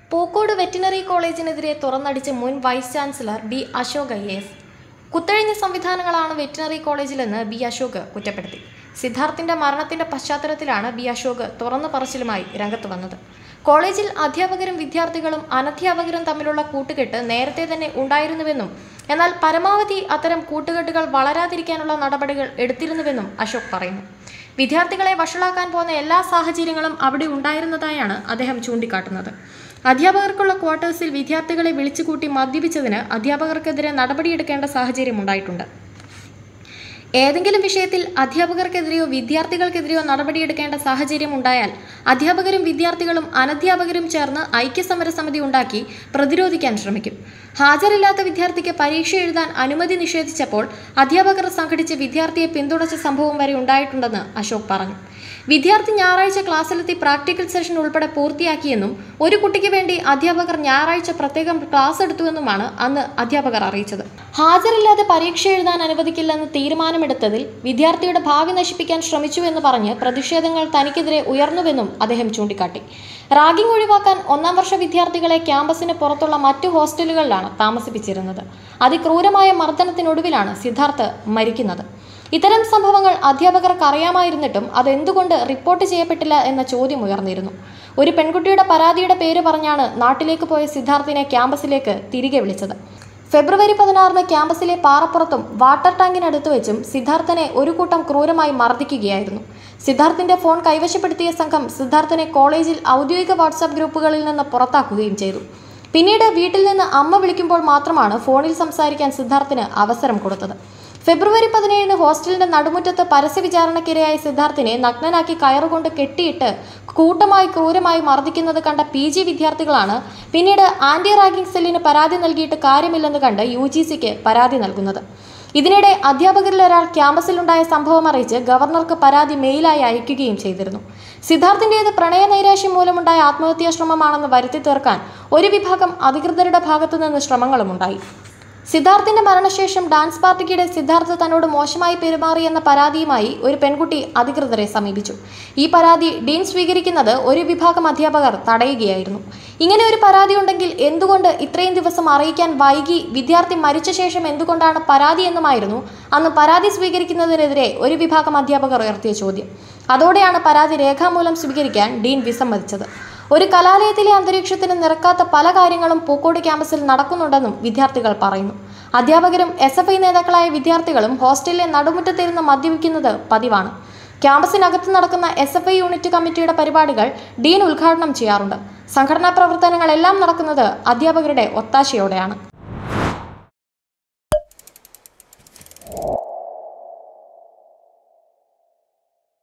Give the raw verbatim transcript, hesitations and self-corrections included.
Pookode veterinary കോളേജിനെതിരെ തുറന്നടിച്ച് മുൻ vice chancellor B Ashok I S. കുത്തഴിഞ്ഞ സംവിധാനങ്ങളാണ് വെറ്റിനറി കോളേജിലെന്ന് ബി അശോക് കുറ്റപ്പെടുത്തി. സിദ്ധാർത്ഥിന്റെ മരണത്തിന്റെ പശ്ചാത്തലത്തിലാണ് ബി അശോക് തുറന്നു പറച്ചിലുമായി രംഗത്ത് വന്നത്. കോളേജിൽ അധ്യാപകരും വിദ്യാർത്ഥികളും അനധ്യാപകരും തമ്മിലുള്ള കൂട്ടുകെട്ട് നേരത്തെ തന്നെ ഉണ്ടായിരുന്നുവെന്നും എന്നാൽ പരമാവധി അത്തരം കൂട്ടുകെട്ടുകൾ വളരാതിരിക്കാനുള്ള നടപടികൾ എടുത്തിരുന്നുവെന്നും അശോക് പറയുന്നു. വിദ്യാർത്ഥികളെ വഷളാക്കാൻ പോകുന്ന എല്ലാ സാഹചര്യങ്ങളും അവിടെ ഉണ്ടായിരുന്നതായാണ് അദ്ദേഹം ചൂണ്ടിക്കാട്ടുന്നത്. അധ്യാപകർക്കുള്ള ക്വാർട്ടേഴ്സിൽ വിദ്യാർത്ഥികളെ വിളിച്ചുകൂട്ടി മദ്യപിച്ചതിന് അധ്യാപകർക്കെതിരെ നടപടിയെടുക്കേണ്ട സാഹചര്യം ഉണ്ടായിട്ടുണ്ട്. ഏതെങ്കിലും വിഷയത്തിൽ അധ്യാപകർക്കെതിരെയോ വിദ്യാർത്ഥികൾക്കെതിരെയോ നടപടിയെടുക്കേണ്ട സാഹചര്യം ഉണ്ടായാൽ അധ്യാപകരും വിദ്യാർത്ഥികളും അനധ്യാപകരും ചേർന്ന് ഐക്യസമര സമിതി ഉണ്ടാക്കി പ്രതിരോധിക്കാൻ ശ്രമിക്കും. ഹാജരില്ലാത്ത വിദ്യാർത്ഥിക്ക് പരീക്ഷ എഴുതാൻ അനുമതി നിഷേധിച്ചപ്പോൾ അധ്യാപകർ സംഘടിച്ച് വിദ്യാർത്ഥിയെ പിന്തുണച്ച സംഭവം വരെ ഉണ്ടായിട്ടുണ്ടെന്ന് അശോക് പറഞ്ഞു. വിദ്യാർത്ഥി ഞായറാഴ്ച ക്ലാസ്സിലെത്തി പ്രാക്ടിക്കൽ സെഷൻ ഉൾപ്പെടെ പൂർത്തിയാക്കിയെന്നും ഒരു കുട്ടിക്ക് വേണ്ടി അധ്യാപകർ ഞായറാഴ്ച പ്രത്യേകം ക്ലാസ് എടുത്തുവെന്നുമാണ് അന്ന് അധ്യാപകർ അറിയിച്ചത്. ഹാജരില്ലാതെ പരീക്ഷ എഴുതാൻ അനുവദിക്കില്ലെന്ന് തീരുമാനമെടുത്തതിൽ വിദ്യാർത്ഥിയുടെ ഭാവി നശിപ്പിക്കാൻ ശ്രമിച്ചുവെന്ന് പറഞ്ഞ് പ്രതിഷേധങ്ങൾ തനിക്കെതിരെ ഉയർന്നുവെന്നും അദ്ദേഹം ചൂണ്ടിക്കാട്ടി. റാഗിംഗ് ഒഴിവാക്കാൻ ഒന്നാം വർഷ വിദ്യാർത്ഥികളെ ക്യാമ്പസിന് പുറത്തുള്ള മറ്റു ഹോസ്റ്റലുകളിലാണ് താമസിപ്പിച്ചിരുന്നത്. അതിക്രൂരമായ മർദ്ദനത്തിനൊടുവിലാണ് സിദ്ധാർത്ഥ് മരിക്കുന്നത്. ഇത്തരം സംഭവങ്ങൾ അധ്യാപകർക്ക് അറിയാമായിരുന്നിട്ടും അതെന്തുകൊണ്ട് റിപ്പോർട്ട് ചെയ്യപ്പെട്ടില്ല എന്ന ചോദ്യം ഉയർന്നിരുന്നു. ഒരു പെൺകുട്ടിയുടെ പരാതിയുടെ പേര് പറഞ്ഞാണ് നാട്ടിലേക്ക് പോയ സിദ്ധാർത്ഥിനെ ക്യാമ്പസിലേക്ക് തിരികെ വിളിച്ചത്. ഫെബ്രുവരി പതിനാറിന് ക്യാമ്പസിലെ പാറപ്പുറത്തും വാട്ടർ ടാങ്കിനടുത്ത് വെച്ചും സിദ്ധാർത്ഥിനെ ഒരു കൂട്ടം ക്രൂരമായി മർദ്ദിക്കുകയായിരുന്നു. സിദ്ധാർത്ഥിന്റെ ഫോൺ കൈവശപ്പെടുത്തിയ സംഘം സിദ്ധാർത്ഥിനെ കോളേജിൽ ഔദ്യോഗിക വാട്സാപ്പ് ഗ്രൂപ്പുകളിൽ നിന്ന് പുറത്താക്കുകയും ചെയ്തു. പിന്നീട് വീട്ടിൽ നിന്ന് അമ്മ വിളിക്കുമ്പോൾ മാത്രമാണ് ഫോണിൽ സംസാരിക്കാൻ സിദ്ധാർത്ഥിന് അവസരം കൊടുത്തത്. ഫെബ്രുവരി പതിനേഴിന് ഹോസ്റ്റലിന്റെ നടുമുറ്റത്ത് പരസ്യ വിചാരണയ്ക്കിരയായ സിദ്ധാർത്ഥിനെ നഗ്നനാക്കി കയറുകൊണ്ട് കെട്ടിയിട്ട് കൂട്ടമായി ക്രൂരമായി മർദ്ദിക്കുന്നത് കണ്ട പി ജി വിദ്യാർത്ഥികളാണ് പിന്നീട് ആന്റി റാഗിംഗ് സെല്ലിന് പരാതി നൽകിയിട്ട് കാര്യമില്ലെന്ന് കണ്ട് യു ജി സിക്ക് പരാതി നൽകുന്നത്. ഇതിനിടെ അധ്യാപകരിൽ ഒരാൾ ക്യാമ്പസിലുണ്ടായ സംഭവം അറിയിച്ച് ഗവർണർക്ക് പരാതി മെയിലായി അയക്കുകയും ചെയ്തിരുന്നു. സിദ്ധാർത്ഥിന്റേത് പ്രണയ നൈരാശ്യം മൂലമുണ്ടായ ആത്മഹത്യാ ശ്രമമാണെന്ന് വരുത്തി തീർക്കാൻ ഒരു വിഭാഗം അധികൃതരുടെ ഭാഗത്തുനിന്ന് ശ്രമങ്ങളുമുണ്ടായി. സിദ്ധാർത്ഥിന്റെ മരണശേഷം ഡാൻസ് പാർട്ടിക്കിടെ സിദ്ധാർത്ഥ് തന്നോട് മോശമായി പെരുമാറിയെന്ന പരാതിയുമായി ഒരു പെൺകുട്ടി അധികൃതരെ സമീപിച്ചു. ഈ പരാതി ഡീൻ സ്വീകരിക്കുന്നത് ഒരു വിഭാഗം അധ്യാപകർ തടയുകയായിരുന്നു. ഇങ്ങനെ ഒരു പരാതി ഉണ്ടെങ്കിൽ എന്തുകൊണ്ട് ഇത്രയും ദിവസം അറിയിക്കാൻ വൈകി, വിദ്യാർത്ഥി മരിച്ച ശേഷം എന്തുകൊണ്ടാണ് പരാതി എന്നുമായിരുന്നു അന്ന് പരാതി സ്വീകരിക്കുന്നതിനെതിരെ ഒരു വിഭാഗം അധ്യാപകർ ഉയർത്തിയ ചോദ്യം. അതോടെയാണ് പരാതി രേഖാമൂലം സ്വീകരിക്കാൻ ഡീൻ വിസമ്മതിച്ചത്. ഒരു കലാലയത്തിലെ അന്തരീക്ഷത്തിന് നിരക്കാത്ത പല കാര്യങ്ങളും പൂക്കോട് ക്യാമ്പസിൽ നടക്കുന്നുണ്ടെന്നും വിദ്യാർത്ഥികൾ പറയുന്നു. അധ്യാപകരും എസ് എഫ് ഐ നേതാക്കളായ വിദ്യാർത്ഥികളും ഹോസ്റ്റലിലെ നടുമുറ്റത്തിരുന്ന് മദ്യപിക്കുന്നത് പതിവാണ്. ക്യാമ്പസിനകത്ത് നടക്കുന്ന എസ് എഫ് ഐ യൂണിറ്റ് കമ്മിറ്റിയുടെ പരിപാടികൾ ഡീൻ ഉദ്ഘാടനം ചെയ്യാറുണ്ട്. സംഘടനാ പ്രവർത്തനങ്ങളെല്ലാം നടക്കുന്നത് അധ്യാപകരുടെ ഒത്താശയോടെയാണ്.